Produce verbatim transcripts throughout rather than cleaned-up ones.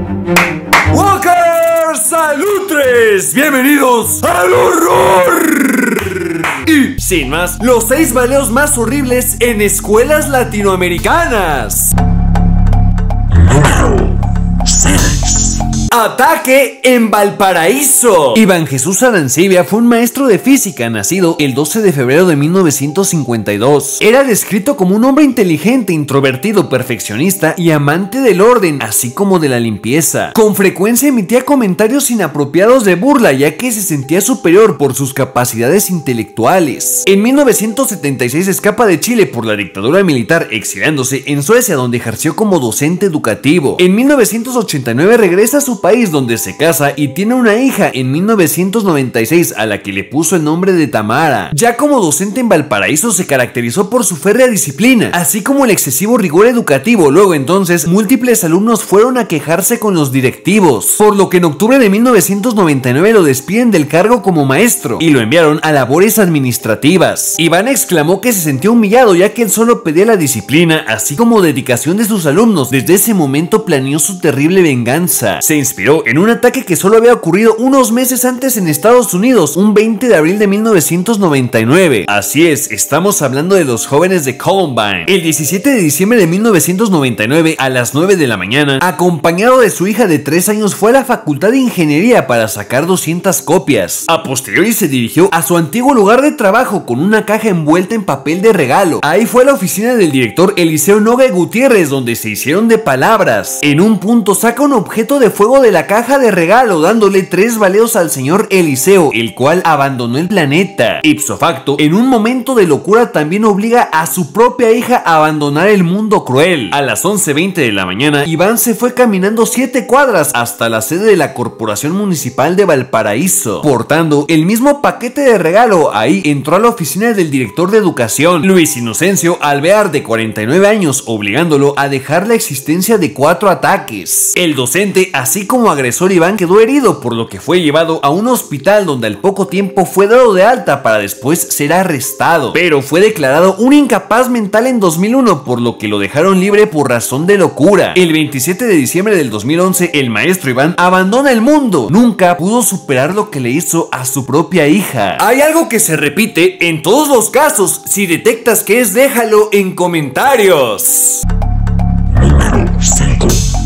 Walkers Salutres, bienvenidos al horror. Y sin más, los seis baleos más horribles en escuelas latinoamericanas. Número seis. Ataque en Valparaíso. Iván Jesús Arancibia fue un maestro de física nacido el doce de febrero de mil novecientos cincuenta y dos. Era descrito como un hombre inteligente, introvertido, perfeccionista y amante del orden, así como de la limpieza. Con frecuencia emitía comentarios inapropiados de burla, ya que se sentía superior por sus capacidades intelectuales. En mil novecientos setenta y seis escapa de Chile por la dictadura militar, exiliándose en Suecia, donde ejerció como docente educativo. En mil novecientos ochenta y nueve regresa a su país, donde se casa y tiene una hija en mil novecientos noventa y seis, a la que le puso el nombre de Tamara. Ya como docente en Valparaíso se caracterizó por su férrea disciplina, así como el excesivo rigor educativo. Luego entonces, múltiples alumnos fueron a quejarse con los directivos, por lo que en octubre de mil novecientos noventa y nueve lo despiden del cargo como maestro y lo enviaron a labores administrativas. Iván exclamó que se sentía humillado, ya que él solo pedía la disciplina, así como dedicación de sus alumnos. Desde ese momento planeó su terrible venganza. Se inspiró en un ataque que solo había ocurrido unos meses antes en Estados Unidos, un veinte de abril de mil novecientos noventa y nueve. Así es, estamos hablando de los jóvenes de Columbine. El diecisiete de diciembre de mil novecientos noventa y nueve, a las nueve de la mañana, acompañado de su hija de tres años, fue a la Facultad de Ingeniería para sacar doscientas copias. A posteriori se dirigió a su antiguo lugar de trabajo con una caja envuelta en papel de regalo. Ahí fue la oficina del director Eliseo Nogue Gutiérrez, donde se hicieron de palabras. En un punto saca un objeto de fuego de la caja de regalo, dándole tres baleos al señor Eliseo, el cual abandonó el planeta. Ipso facto, en un momento de locura también obliga a su propia hija a abandonar el mundo cruel. A las once veinte de la mañana, Iván se fue caminando siete cuadras hasta la sede de la Corporación Municipal de Valparaíso, portando el mismo paquete de regalo. Ahí entró a la oficina del director de educación, Luis Inocencio Alvear, de cuarenta y nueve años, obligándolo a dejar la existencia de cuatro ataques. El docente, así como agresor Iván, quedó herido, por lo que fue llevado a un hospital, donde al poco tiempo fue dado de alta para después ser arrestado, pero fue declarado un incapaz mental en dos mil uno, por lo que lo dejaron libre por razón de locura. El veintisiete de diciembre del dos mil once, el maestro Iván abandona el mundo. Nunca pudo superar lo que le hizo a su propia hija. Hay algo que se repite en todos los casos. Si detectas que es, déjalo en comentarios. Número cinco.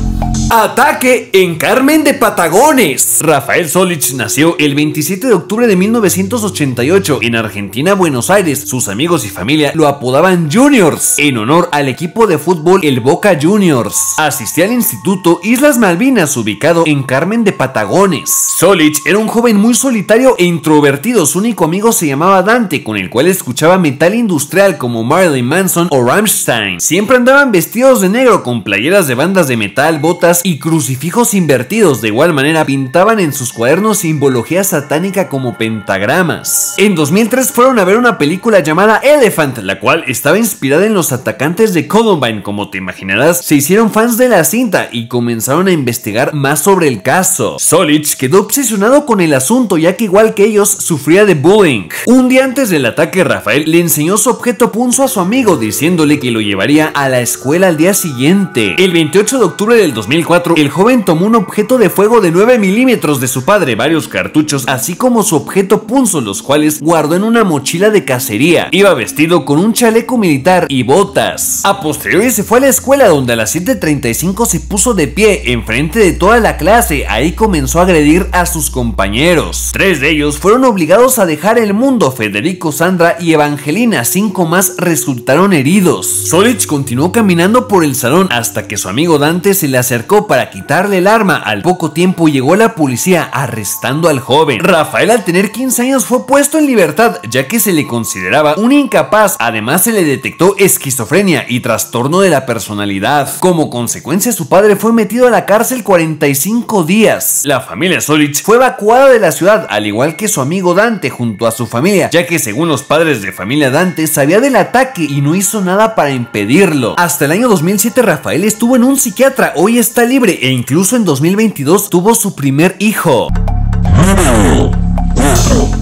Ataque en Carmen de Patagones. Rafael Solich nació el veintisiete de octubre de mil novecientos ochenta y ocho en Argentina, Buenos Aires. Sus amigos y familia lo apodaban Juniors, en honor al equipo de fútbol el Boca Juniors. Asistía al Instituto Islas Malvinas, ubicado en Carmen de Patagones. Solich era un joven muy solitario e introvertido. Su único amigo se llamaba Dante, con el cual escuchaba metal industrial como Marilyn Manson o Rammstein. Siempre andaban vestidos de negro, con playeras de bandas de metal, botas y crucifijos invertidos. De igual manera pintaban en sus cuadernos simbología satánica como pentagramas. En dos mil tres fueron a ver una película llamada Elephant, la cual estaba inspirada en los atacantes de Columbine. Como te imaginarás, se hicieron fans de la cinta y comenzaron a investigar más sobre el caso. Solich quedó obsesionado con el asunto, ya que igual que ellos sufría de bullying. Un día antes del ataque, Rafael le enseñó su objeto punzo a su amigo, diciéndole que lo llevaría a la escuela al día siguiente. El veintiocho de octubre del dos mil cuatro, el joven tomó un objeto de fuego de nueve milímetros de su padre, varios cartuchos, así como su objeto punzo, los cuales guardó en una mochila de cacería. Iba vestido con un chaleco militar y botas. A posteriori se fue a la escuela, donde a las siete treinta y cinco se puso de pie enfrente de toda la clase. Ahí comenzó a agredir a sus compañeros. Tres de ellos fueron obligados a dejar el mundo: Federico, Sandra y Evangelina. Cinco más resultaron heridos. Solich continuó caminando por el salón hasta que su amigo Dante se le acercó para quitarle el arma. Al poco tiempo llegó la policía, arrestando al joven. Rafael, al tener quince años, fue puesto en libertad, ya que se le consideraba un incapaz. Además, se le detectó esquizofrenia y trastorno de la personalidad. Como consecuencia, su padre fue metido a la cárcel cuarenta y cinco días. La familia Solich fue evacuada de la ciudad, al igual que su amigo Dante, junto a su familia, ya que según los padres de familia, Dante sabía del ataque y no hizo nada para impedirlo. Hasta el año dos mil siete, Rafael estuvo en un psiquiatra. Hoy está libre e incluso en dos mil veintidós tuvo su primer hijo.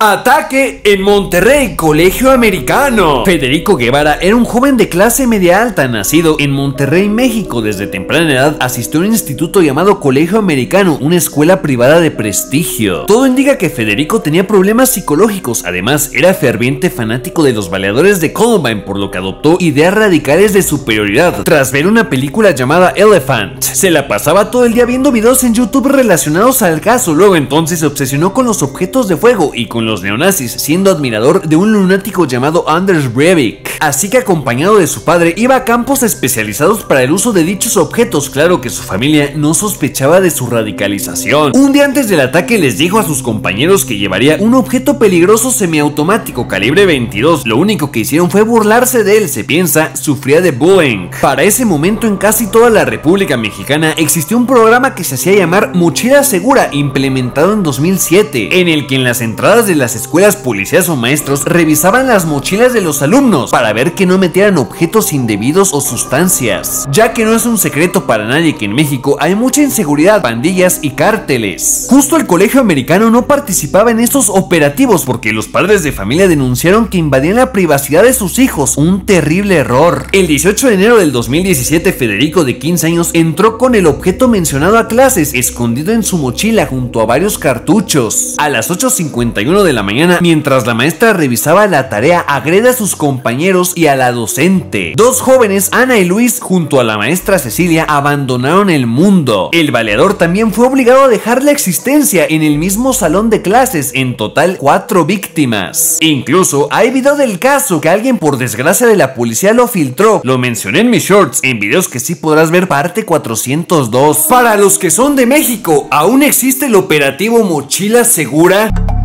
Ataque en Monterrey, colegio americano. Federico Guevara era un joven de clase media alta, nacido en Monterrey, México. Desde temprana edad asistió a un instituto llamado Colegio Americano, una escuela privada de prestigio. Todo indica que Federico tenía problemas psicológicos. Además, era ferviente fanático de los baleadores de Columbine, por lo que adoptó ideas radicales de superioridad. Tras ver una película llamada Elephant, se la pasaba todo el día viendo videos en YouTube relacionados al caso. Luego entonces se obsesionó con los objetos de fuego y con los neonazis, siendo admirador de un lunático llamado Anders Breivik. Así que, acompañado de su padre, iba a campos especializados para el uso de dichos objetos. Claro que su familia no sospechaba de su radicalización. Un día antes del ataque les dijo a sus compañeros que llevaría un objeto peligroso semiautomático calibre veintidós. Lo único que hicieron fue burlarse de él. Se piensa sufría de bullying. Para ese momento, en casi toda la República Mexicana existió un programa que se hacía llamar Mochila Segura, implementado en dos mil siete, en el que en las entradas de las escuelas policías o maestros revisaban las mochilas de los alumnos para ver que no metieran objetos indebidos o sustancias, ya que no es un secreto para nadie que en México hay mucha inseguridad, pandillas y cárteles. Justo el colegio americano no participaba en estos operativos porque los padres de familia denunciaron que invadían la privacidad de sus hijos, un terrible error. El dieciocho de enero del dos mil diecisiete, Federico, de quince años, entró con el objeto mencionado a clases, escondido en su mochila junto a varios cartuchos. A las ocho cincuenta y uno de la mañana, mientras la maestra revisaba la tarea, agrede a sus compañeros y a la docente. Dos jóvenes, Ana y Luis, junto a la maestra Cecilia, abandonaron el mundo. El baleador también fue obligado a dejar la existencia en el mismo salón de clases. En total, cuatro víctimas. Incluso hay video del caso que alguien, por desgracia de la policía, lo filtró. Lo mencioné en mis shorts, en videos que sí podrás ver, parte cuatrocientos dos. Para los que son de México, ¿aún existe el operativo Mochila Segura?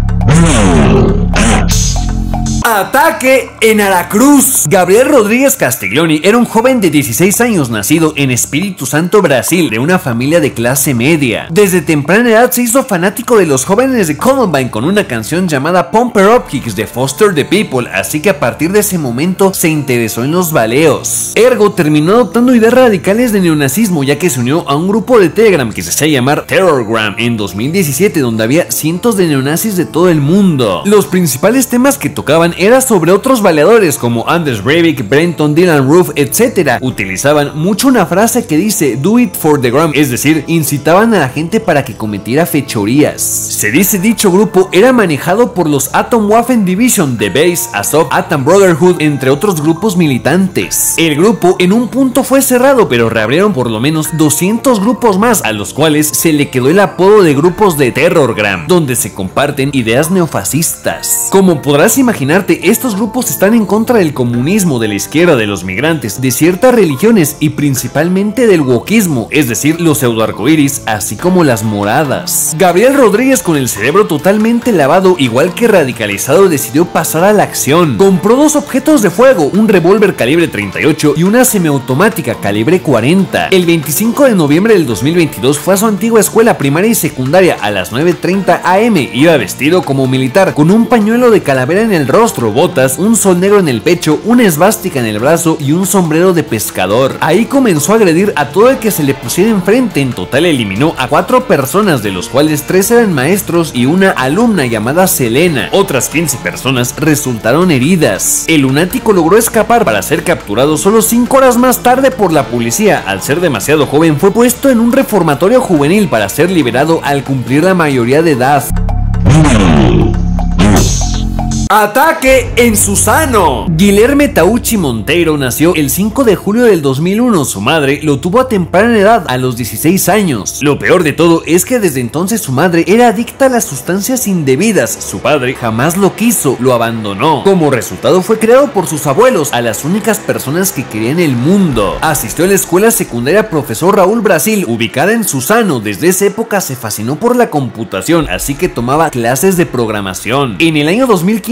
Ataque en Aracruz. Gabriel Rodríguez Castiglioni era un joven de dieciséis años, nacido en Espíritu Santo, Brasil, de una familia de clase media. Desde temprana edad se hizo fanático de los jóvenes de Columbine con una canción llamada Pump Her Up Kicks de Foster the People, así que a partir de ese momento se interesó en los baleos. Ergo terminó adoptando ideas radicales de neonazismo, ya que se unió a un grupo de Telegram que se hacía llamar Terrorgram en dos mil diecisiete, donde había cientos de neonazis de todo el mundo. Los principales temas que tocaban era sobre otros baleadores como Anders Breivik, Brenton, Dylan Roof, etcétera. Utilizaban mucho una frase que dice "do it for the gram", es decir, incitaban a la gente para que cometiera fechorías. Se dice dicho grupo era manejado por los Atomwaffen Division, The Base, Azov, Atom Brotherhood, entre otros grupos militantes. El grupo en un punto fue cerrado, pero reabrieron por lo menos doscientos grupos más, a los cuales se le quedó el apodo de grupos de Terrorgram, donde se comparten ideas neofascistas. Como podrás imaginarte, estos grupos están en contra del comunismo, de la izquierda, de los migrantes, de ciertas religiones y principalmente del wokismo, es decir, los pseudoarcoíris, así como las moradas. Gabriel Rodríguez, con el cerebro totalmente lavado, igual que radicalizado, decidió pasar a la acción. Compró dos objetos de fuego, un revólver calibre treinta y ocho y una semiautomática calibre cuarenta. El veinticinco de noviembre del dos mil veintidós fue a su antigua escuela primaria y secundaria a las nueve treinta a eme. Iba vestido como militar, con un pañuelo de calavera en el rostro, botas, un sol negro en el pecho, una esvástica en el brazo y un sombrero de pescador. Ahí comenzó a agredir a todo el que se le pusiera enfrente. En total eliminó a cuatro personas, de los cuales tres eran maestros y una alumna llamada Selena. Otras quince personas resultaron heridas. El lunático logró escapar para ser capturado solo cinco horas más tarde por la policía. Al ser demasiado joven, fue puesto en un reformatorio juvenil para ser liberado al cumplir la mayoría de edad. Ataque en Susano. Guilherme Tauchi Monteiro nació el cinco de julio del dos mil uno. Su madre lo tuvo a temprana edad, a los dieciséis años. Lo peor de todo es que desde entonces su madre era adicta a las sustancias indebidas. Su padre jamás lo quiso, lo abandonó. Como resultado, fue creado por sus abuelos, a las únicas personas que quería en el mundo. Asistió a la escuela secundaria Profesor Raúl Brasil, ubicada en Susano. Desde esa época se fascinó por la computación, así que tomaba clases de programación. En el año dos mil quince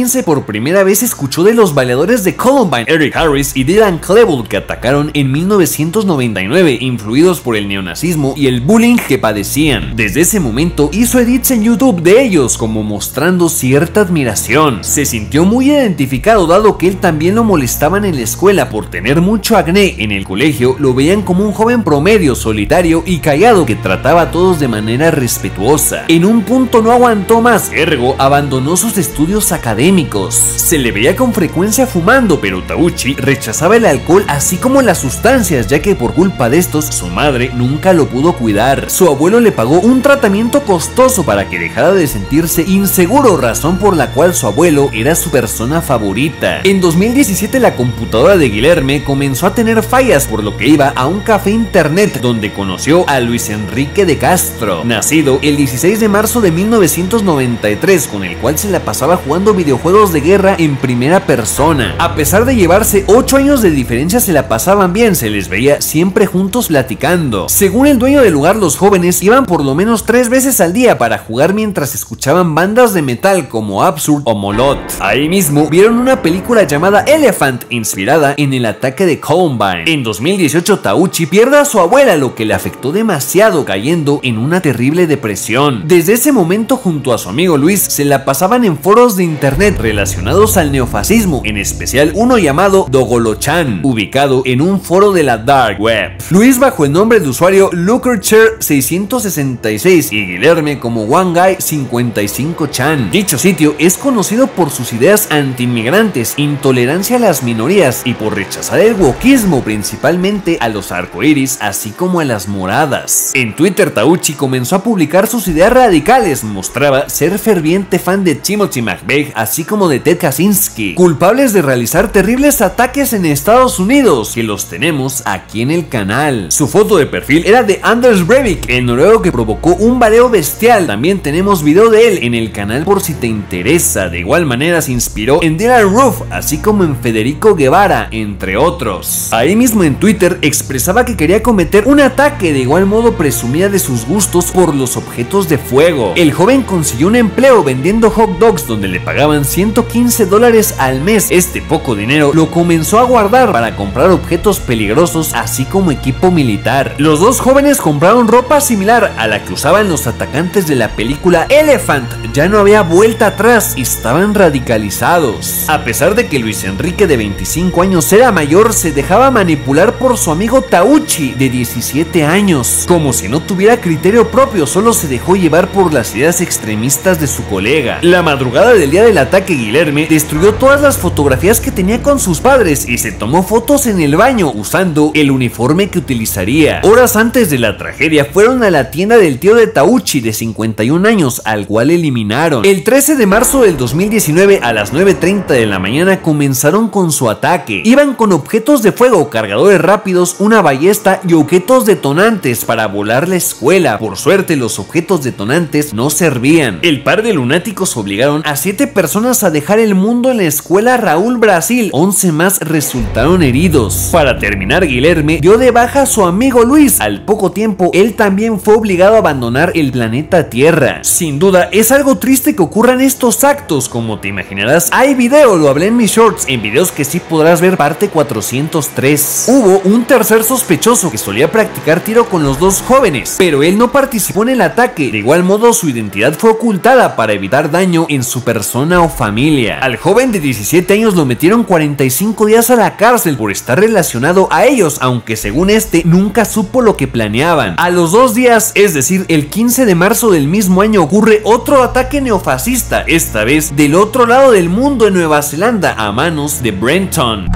quince por primera vez escuchó de los bailadores de Columbine, Eric Harris y Dylan Klebold, que atacaron en mil novecientos noventa y nueve, influidos por el neonazismo y el bullying que padecían. Desde ese momento hizo edits en YouTube de ellos, como mostrando cierta admiración. Se sintió muy identificado, dado que él también lo molestaban en la escuela por tener mucho acné. En el colegio lo veían como un joven promedio, solitario y callado que trataba a todos de manera respetuosa. En un punto no aguantó más, ergo abandonó sus estudios académicos. Se le veía con frecuencia fumando, pero Tauchi rechazaba el alcohol así como las sustancias, ya que por culpa de estos su madre nunca lo pudo cuidar. Su abuelo le pagó un tratamiento costoso para que dejara de sentirse inseguro, razón por la cual su abuelo era su persona favorita. En dos mil diecisiete la computadora de Guilherme comenzó a tener fallas, por lo que iba a un café internet donde conoció a Luis Enrique de Castro, nacido el dieciséis de marzo de mil novecientos noventa y tres, con el cual se la pasaba jugando videojuegos de guerra en primera persona. A pesar de llevarse ocho años de diferencia, se la pasaban bien, se les veía siempre juntos platicando. Según el dueño del lugar, los jóvenes iban por lo menos tres veces al día para jugar mientras escuchaban bandas de metal como Absurd o Molot. Ahí mismo vieron una película llamada Elephant, inspirada en el ataque de Columbine. En dos mil dieciocho Tauchi pierde a su abuela, lo que le afectó demasiado, cayendo en una terrible depresión. Desde ese momento, junto a su amigo Luis, se la pasaban en foros de internet relacionados al neofascismo, en especial uno llamado Dogolochan, ubicado en un foro de la Dark Web. Luis bajo el nombre de usuario Lookerchair seiscientos sesenta y seis y Guilherme como One Guy cincuenta y cinco Chan. Dicho sitio es conocido por sus ideas anti-inmigrantes, intolerancia a las minorías y por rechazar el wokismo, principalmente a los arcoíris así como a las moradas. En Twitter, Tauchi comenzó a publicar sus ideas radicales, mostraba ser ferviente fan de Timothy McVeigh así como de Ted Kaczynski, culpables de realizar terribles ataques en Estados Unidos, que los tenemos aquí en el canal. Su foto de perfil era de Anders Breivik, el noruego que provocó un baleo bestial. También tenemos video de él en el canal por si te interesa. De igual manera se inspiró en Dylan Roof, así como en Federico Guevara, entre otros. Ahí mismo en Twitter expresaba que quería cometer un ataque, de igual modo presumía de sus gustos por los objetos de fuego. El joven consiguió un empleo vendiendo hot dogs donde le pagaban ciento quince dólares al mes. Este poco dinero lo comenzó a guardar para comprar objetos peligrosos así como equipo militar. Los dos jóvenes compraron ropa similar a la que usaban los atacantes de la película Elephant. Ya no había vuelta atrás y estaban radicalizados. A pesar de que Luis Enrique, de veinticinco años, era mayor, se dejaba manipular por su amigo Tauchi, de diecisiete años. Como si no tuviera criterio propio, solo se dejó llevar por las ideas extremistas de su colega. La madrugada del día del ataque, Guilherme destruyó todas las fotografías que tenía con sus padres y se tomó fotos en el baño usando el uniforme que utilizaría. Horas antes de la tragedia fueron a la tienda del tío de Tauchi, de cincuenta y un años, al cual eliminaron. El trece de marzo del dos mil diecinueve a las nueve treinta de la mañana comenzaron con su ataque. Iban con objetos de fuego, cargadores rápidos, una ballesta y objetos detonantes para volar la escuela. Por suerte los objetos detonantes no servían. El par de lunáticos obligaron a siete personas a dejar el mundo en la escuela Raúl Brasil. once más resultaron heridos. Para terminar, Guilherme dio de baja a su amigo Luis. Al poco tiempo, él también fue obligado a abandonar el planeta Tierra. Sin duda, es algo triste que ocurran estos actos. Como te imaginarás, hay video, lo hablé en mis shorts, en videos que sí podrás ver, parte cuatrocientos tres. Hubo un tercer sospechoso que solía practicar tiro con los dos jóvenes, pero él no participó en el ataque. De igual modo, su identidad fue ocultada para evitar daño en su persona o familia. Al joven de diecisiete años lo metieron cuarenta y cinco días a la cárcel por estar relacionado a ellos, aunque según este nunca supo lo que planeaban. A los dos días, es decir, el quince de marzo del mismo año, ocurre otro ataque neofascista, esta vez del otro lado del mundo, en Nueva Zelanda, a manos de Brenton.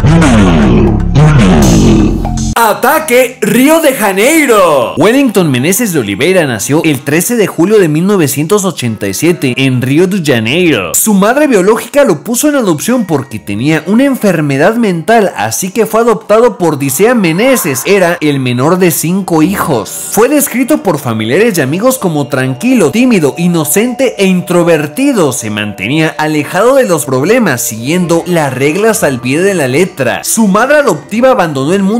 Ataque Río de Janeiro. Wellington Menezes de Oliveira nació el trece de julio de mil novecientos ochenta y siete en Río de Janeiro. Su madre biológica lo puso en adopción porque tenía una enfermedad mental, así que fue adoptado por Dicea Menezes. Era el menor de cinco hijos. Fue descrito por familiares y amigos como tranquilo, tímido, inocente e introvertido. Se mantenía alejado de los problemas, siguiendo las reglas al pie de la letra. Su madre adoptiva abandonó el mundo en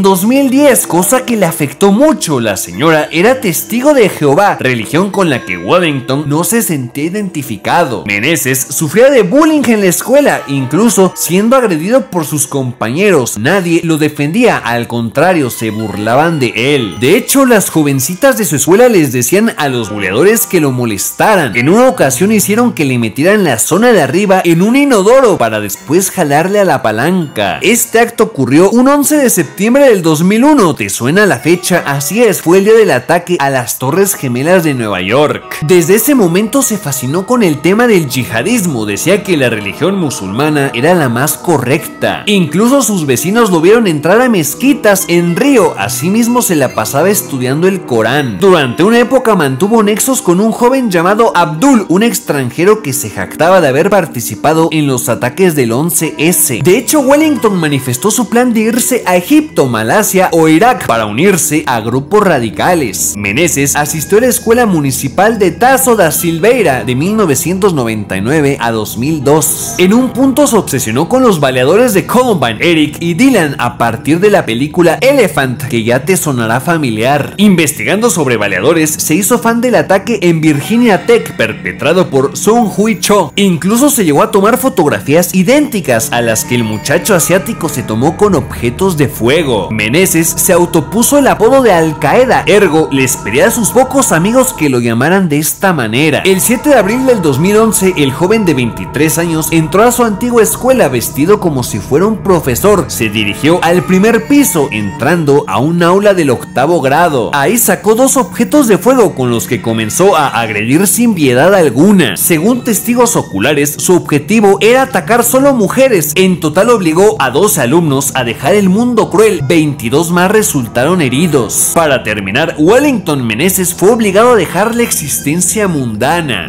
En dos mil diez, cosa que le afectó mucho, la señora era testigo de Jehová, religión con la que Wellington no se sentía identificado. Meneses sufría de bullying en la escuela, incluso siendo agredido por sus compañeros. Nadie lo defendía, al contrario, se burlaban de él. De hecho, las jovencitas de su escuela les decían a los buleadores que lo molestaran. En una ocasión hicieron que le metieran la zona de arriba en un inodoro para después jalarle a la palanca. Este acto ocurrió un once de septiembre del dos mil uno. ¿Te suena la fecha? Así es, fue el día del ataque a las Torres Gemelas de Nueva York. Desde ese momento se fascinó con el tema del yihadismo. Decía que la religión musulmana era la más correcta. Incluso sus vecinos lo vieron entrar a mezquitas en Río. Asimismo se la pasaba estudiando el Corán. Durante una época mantuvo nexos con un joven llamado Abdul, un extranjero que se jactaba de haber participado en los ataques del once ese. De hecho, Wellington manifestó su plan de irse a Egipto, Malasia o Irak para unirse a grupos radicales. Meneses asistió a la escuela municipal de Tasso da Silveira de mil novecientos noventa y nueve a dos mil dos. En un punto se obsesionó con los baleadores de Columbine, Eric y Dylan, a partir de la película Elephant, que ya te sonará familiar. Investigando sobre baleadores, se hizo fan del ataque en Virginia Tech perpetrado por Sung Hui Cho. Incluso se llegó a tomar fotografías idénticas a las que el muchacho asiático se tomó con objetos de fuego. Meneses se autopuso el apodo de Al Qaeda, ergo les pedía a sus pocos amigos que lo llamaran de esta manera. El siete de abril del dos mil once, el joven de veintitrés años entró a su antigua escuela vestido como si fuera un profesor. Se dirigió al primer piso, entrando a un aula del octavo grado. Ahí sacó dos objetos de fuego con los que comenzó a agredir sin piedad alguna. Según testigos oculares, su objetivo era atacar solo mujeres. En total obligó a doce alumnos a dejar el mundo cruel. veintidós más resultaron heridos. Para terminar, Wellington Meneses fue obligado a dejar la existencia mundana.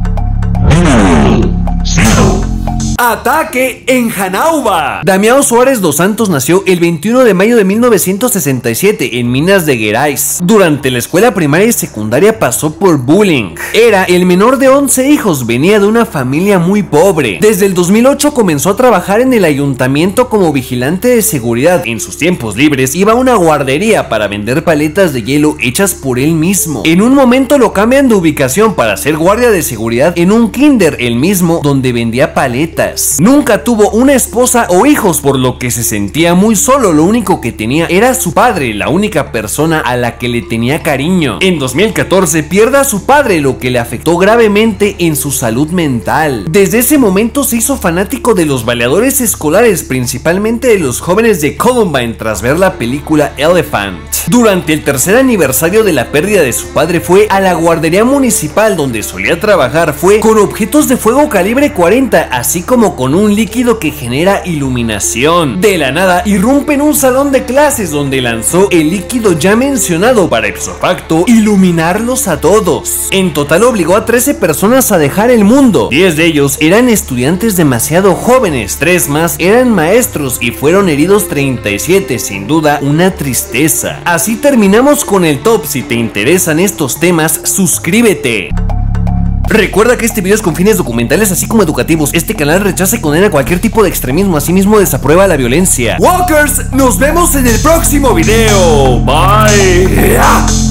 Ataque en Janauba. Damião Suárez dos Santos nació el veintiuno de mayo de mil novecientos sesenta y siete en Minas de Gerais. Durante la escuela primaria y secundaria pasó por bullying. Era el menor de once hijos, venía de una familia muy pobre. Desde el dos mil ocho comenzó a trabajar en el ayuntamiento como vigilante de seguridad. En sus tiempos libres iba a una guardería para vender paletas de hielo hechas por él mismo. En un momento lo cambian de ubicación para ser guardia de seguridad en un kinder, el mismo donde vendía paletas. Nunca tuvo una esposa o hijos, por lo que se sentía muy solo. Lo único que tenía era su padre, la única persona a la que le tenía cariño. En dos mil catorce pierde a su padre, lo que le afectó gravemente en su salud mental. Desde ese momento se hizo fanático de los baleadores escolares, principalmente de los jóvenes de Columbine, tras ver la película Elephant. Durante el tercer aniversario de la pérdida de su padre fue a la guardería municipal donde solía trabajar. Fue con objetos de fuego calibre cuarenta, así como como con un líquido que genera iluminación. De la nada irrumpe en un salón de clases donde lanzó el líquido ya mencionado para ipso facto iluminarlos a todos. En total obligó a trece personas a dejar el mundo. diez de ellos eran estudiantes demasiado jóvenes, tres más eran maestros y fueron heridos treinta y siete, sin duda una tristeza. Así terminamos con el top. Si te interesan estos temas, suscríbete. Recuerda que este video es con fines documentales así como educativos. Este canal rechaza y condena cualquier tipo de extremismo, asimismo desaprueba la violencia. Walkers, nos vemos en el próximo video. Bye.